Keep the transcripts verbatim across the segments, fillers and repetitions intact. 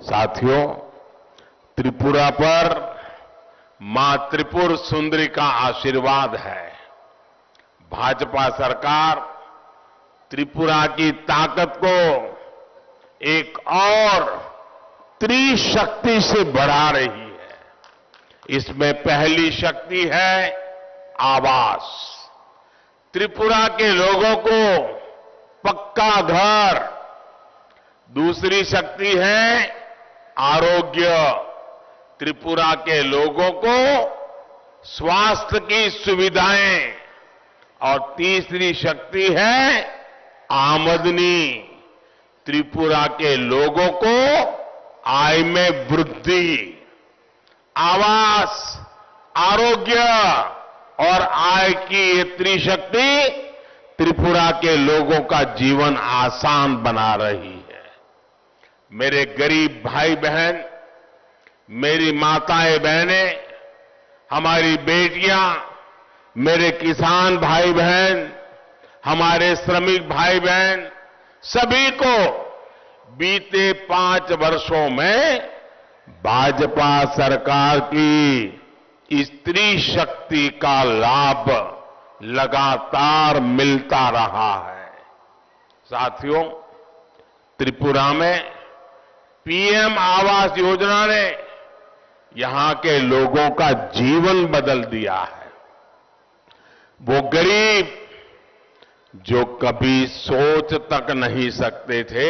साथियों, त्रिपुरा पर मां त्रिपुर सुंदरी का आशीर्वाद है। भाजपा सरकार त्रिपुरा की ताकत को एक और त्रिशक्ति से बढ़ा रही है। इसमें पहली शक्ति है आवास। त्रिपुरा के लोगों को पक्का घर। दूसरी शक्ति है आरोग्य। त्रिपुरा के लोगों को स्वास्थ्य की सुविधाएं। और तीसरी शक्ति है आमदनी। त्रिपुरा के लोगों को आय में वृद्धि। आवास, आरोग्य और आय की ये त्रिशक्ति त्रिपुरा के लोगों का जीवन आसान बना रही है। मेरे गरीब भाई बहन, मेरी माताएं बहनें, हमारी बेटियां, मेरे किसान भाई बहन, हमारे श्रमिक भाई बहन, सभी को बीते पांच वर्षों में भाजपा सरकार की स्त्री शक्ति का लाभ लगातार मिलता रहा है। साथियों, त्रिपुरा में पीएम आवास योजना ने यहां के लोगों का जीवन बदल दिया है। वो गरीब जो कभी सोच तक नहीं सकते थे,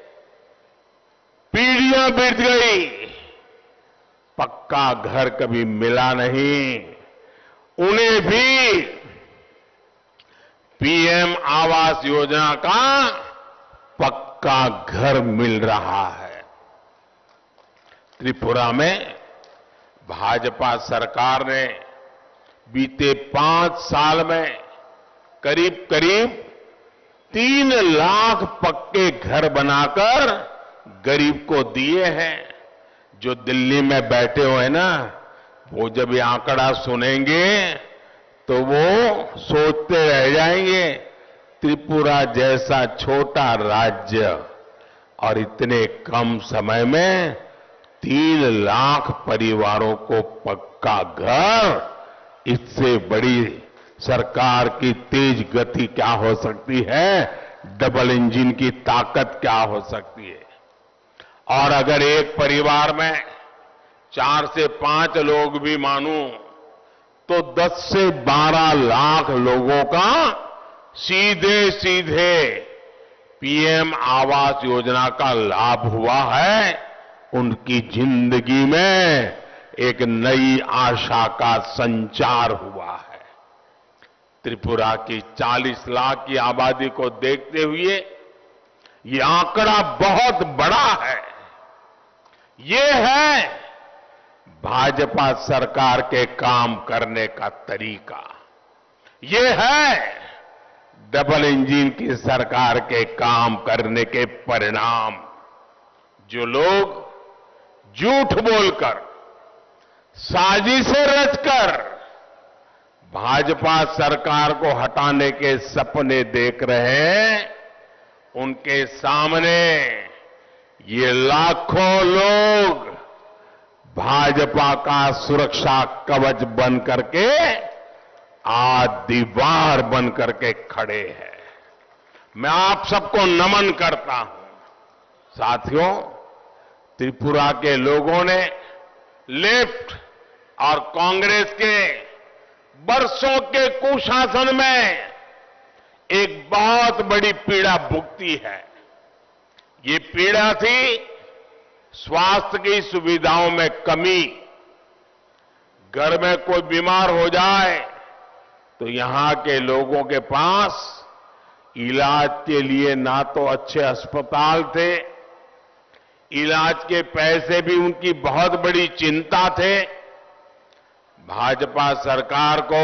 पीढ़ियां बीत गई, पक्का घर कभी मिला नहीं, उन्हें भी पीएम आवास योजना का पक्का घर मिल रहा है। त्रिपुरा में भाजपा सरकार ने बीते पांच साल में करीब करीब तीन लाख पक्के घर बनाकर गरीब को दिए हैं। जो दिल्ली में बैठे हुए ना, वो जब ये आंकड़ा सुनेंगे तो वो सोचते रह जाएंगे, त्रिपुरा जैसा छोटा राज्य और इतने कम समय में तीन लाख परिवारों को पक्का घर, इससे बड़ी सरकार की तेज गति क्या हो सकती है, डबल इंजन की ताकत क्या हो सकती है। और अगर एक परिवार में चार से पांच लोग भी मानूं तो दस से बारह लाख लोगों का सीधे सीधे पीएम आवास योजना का लाभ हुआ है। उनकी जिंदगी में एक नई आशा का संचार हुआ है। त्रिपुरा की चालीस लाख की आबादी को देखते हुए ये आंकड़ा बहुत बड़ा है। ये है भाजपा सरकार के काम करने का तरीका। ये है डबल इंजन की सरकार के काम करने के परिणाम। जो लोग झूठ बोलकर, साजिशें रचकर भाजपा सरकार को हटाने के सपने देख रहे हैं, उनके सामने ये लाखों लोग भाजपा का सुरक्षा कवच बन करके आज दीवार बन करके खड़े हैं। मैं आप सबको नमन करता हूं। साथियों, त्रिपुरा के लोगों ने लेफ्ट और कांग्रेस के बरसों के कुशासन में एक बहुत बड़ी पीड़ा भुगती है। ये पीड़ा थी स्वास्थ्य की सुविधाओं में कमी। घर में कोई बीमार हो जाए तो यहां के लोगों के पास इलाज के लिए ना तो अच्छे अस्पताल थे, इलाज के पैसे भी उनकी बहुत बड़ी चिंता थे। भाजपा सरकार को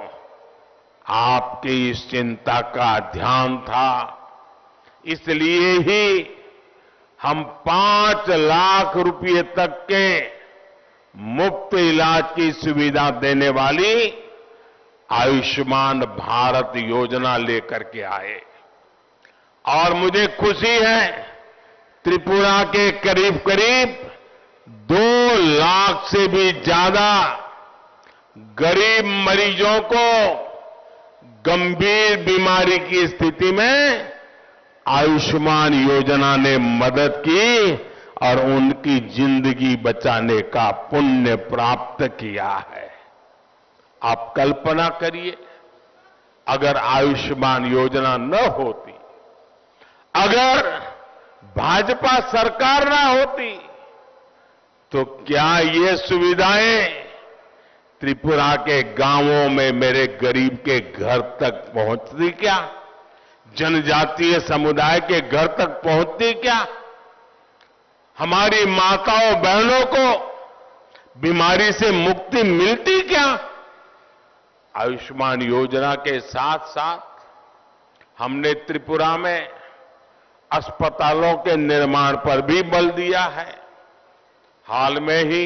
आपकी इस चिंता का ध्यान था, इसलिए ही हम पांच लाख रुपए तक के मुफ्त इलाज की सुविधा देने वाली आयुष्मान भारत योजना लेकर के आए। और मुझे खुशी है त्रिपुरा के करीब करीब दो लाख से भी ज्यादा गरीब मरीजों को गंभीर बीमारी की स्थिति में आयुष्मान योजना ने मदद की और उनकी जिंदगी बचाने का पुण्य प्राप्त किया है। आप कल्पना करिए, अगर आयुष्मान योजना न होती, अगर भाजपा सरकार न होती, तो क्या ये सुविधाएं त्रिपुरा के गांवों में मेरे गरीब के घर तक पहुंचती क्या? जनजातीय समुदाय के घर तक पहुंचती क्या? हमारी माताओं बहनों को बीमारी से मुक्ति मिलती क्या? आयुष्मान योजना के साथ साथ हमने त्रिपुरा में अस्पतालों के निर्माण पर भी बल दिया है। हाल में ही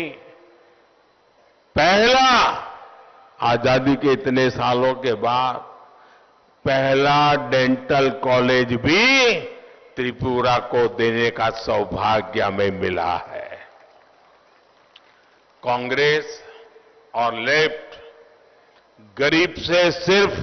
पहला, आजादी के इतने सालों के बाद पहला डेंटल कॉलेज भी त्रिपुरा को देने का सौभाग्य हमें मिला है। कांग्रेस और लेफ्ट गरीब से सिर्फ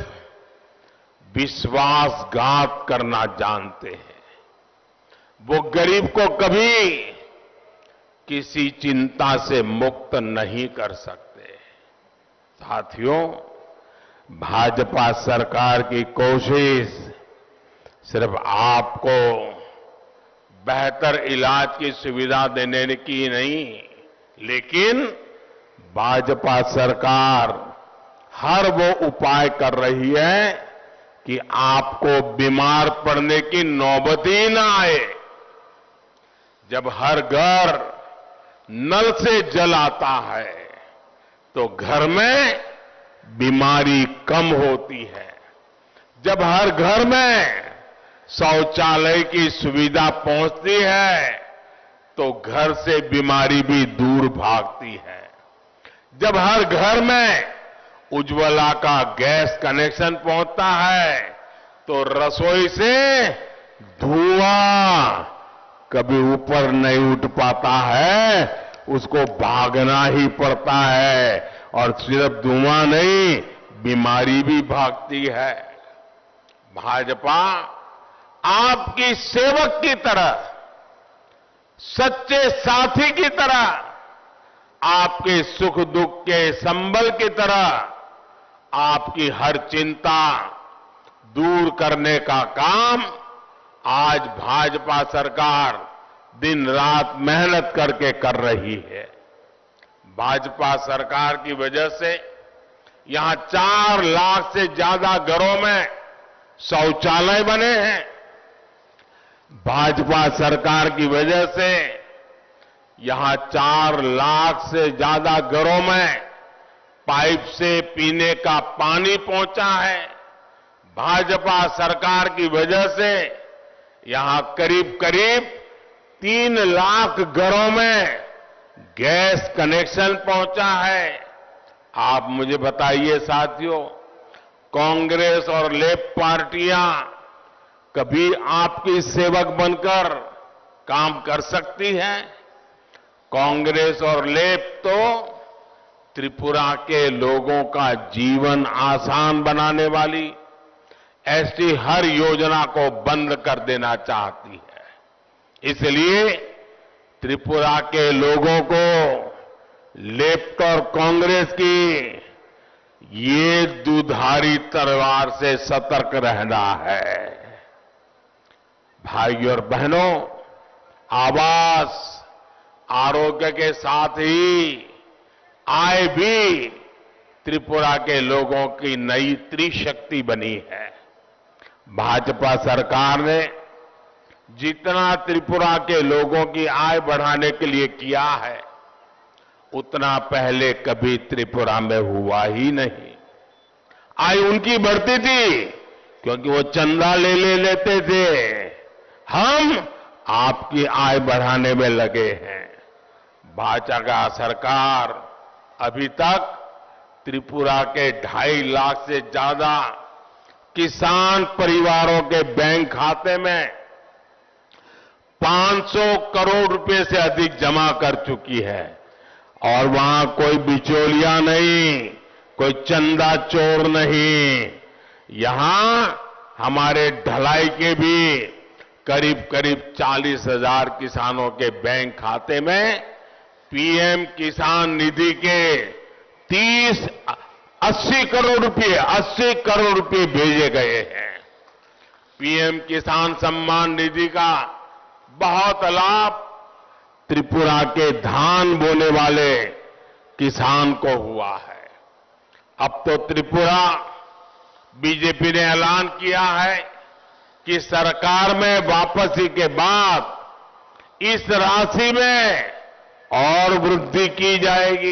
विश्वासघात करना जानते हैं। वो गरीब को कभी किसी चिंता से मुक्त नहीं कर सकते। साथियों, भाजपा सरकार की कोशिश सिर्फ आपको बेहतर इलाज की सुविधा देने की नहीं, लेकिन भाजपा सरकार हर वो उपाय कर रही है कि आपको बीमार पड़ने की नौबत ही ना आए। जब हर घर नल से जल आता है तो घर में बीमारी कम होती है। जब हर घर में शौचालय की सुविधा पहुंचती है तो घर से बीमारी भी दूर भागती है। जब हर घर में उज्ज्वला का गैस कनेक्शन पहुंचता है तो रसोई से धुआं कभी ऊपर नहीं उठ पाता है, उसको भागना ही पड़ता है। और सिर्फ धुआं नहीं, बीमारी भी भागती है। भाजपा आपकी सेवक की तरह, सच्चे साथी की तरह, आपके सुख दुख के संबल की तरह आपकी हर चिंता दूर करने का काम आज भाजपा सरकार दिन रात मेहनत करके कर रही है। भाजपा सरकार की वजह से यहां चार लाख से ज्यादा घरों में शौचालय बने हैं। भाजपा सरकार की वजह से यहां चार लाख से ज्यादा घरों में पाइप से पीने का पानी पहुंचा है। भाजपा सरकार की वजह से यहां करीब करीब तीन लाख घरों में गैस कनेक्शन पहुंचा है। आप मुझे बताइए साथियों, कांग्रेस और लेफ्ट पार्टियां कभी आपकी सेवक बनकर काम कर सकती हैं? कांग्रेस और लेफ्ट तो त्रिपुरा के लोगों का जीवन आसान बनाने वाली ऐसी हर योजना को बंद कर देना चाहती है। इसलिए त्रिपुरा के लोगों को लेफ्ट और कांग्रेस की ये दुधारी तलवार से सतर्क रहना है। भाइयों और बहनों, आवास, आरोग्य के साथ ही आय भी त्रिपुरा के लोगों की नई त्रिशक्ति बनी है। भाजपा सरकार ने जितना त्रिपुरा के लोगों की आय बढ़ाने के लिए किया है, उतना पहले कभी त्रिपुरा में हुआ ही नहीं। आय उनकी बढ़ती थी क्योंकि वो चंदा ले ले लेते थे। हम आपकी आय बढ़ाने में लगे हैं। भाजपा सरकार अभी तक त्रिपुरा के ढाई लाख से ज्यादा किसान परिवारों के बैंक खाते में पाँच सौ करोड़ रुपए से अधिक जमा कर चुकी है और वहां कोई बिचौलिया नहीं, कोई चंदा चोर नहीं। यहां हमारे ढलाई के भी करीब करीब चालीस हजार किसानों के बैंक खाते में पीएम किसान निधि के तीस अस्सी करोड़ रुपए अस्सी करोड़ रुपए भेजे गए हैं। पीएम किसान सम्मान निधि का बहुत लाभ त्रिपुरा के धान बोने वाले किसान को हुआ है। अब तो त्रिपुरा बीजेपी ने ऐलान किया है कि सरकार में वापसी के बाद इस राशि में और वृद्धि की जाएगी।